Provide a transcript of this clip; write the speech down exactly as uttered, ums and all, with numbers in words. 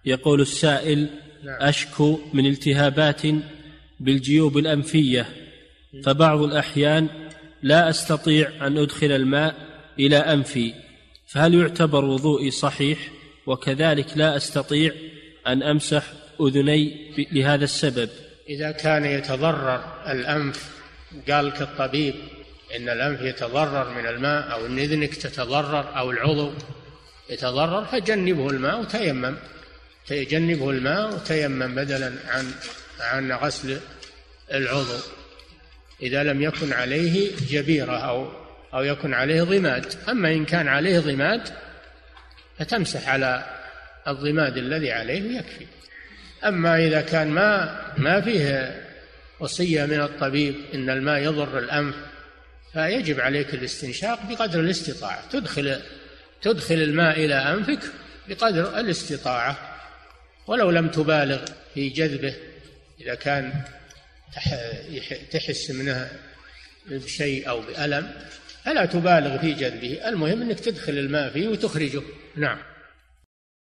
يقول السائل: نعم. أشكو من التهابات بالجيوب الأنفية، فبعض الأحيان لا أستطيع أن أدخل الماء إلى أنفي، فهل يعتبر وضوئي صحيح؟ وكذلك لا أستطيع أن أمسح أذني لهذا السبب. إذا كان يتضرر الأنف، قال لك الطبيب إن الأنف يتضرر من الماء، أو إن إذنك تتضرر، أو العضو يتضرر، فجنبه الماء وتيمم، تجنبه الماء وتيمم بدلا عن عن غسل العضو، إذا لم يكن عليه جبيرة أو أو يكن عليه ضماد. أما إن كان عليه ضماد فتمسح على الضماد الذي عليه يكفي. أما إذا كان ما ما فيه وصية من الطبيب إن الماء يضر الأنف، فيجب عليك الاستنشاق بقدر الاستطاعة، تدخل تدخل الماء إلى أنفك بقدر الاستطاعة، ولو لم تبالغ في جذبه. إذا كان تحس منه بشيء أو بألم فلا تبالغ في جذبه، المهم أنك تدخل الماء فيه وتخرجه. نعم.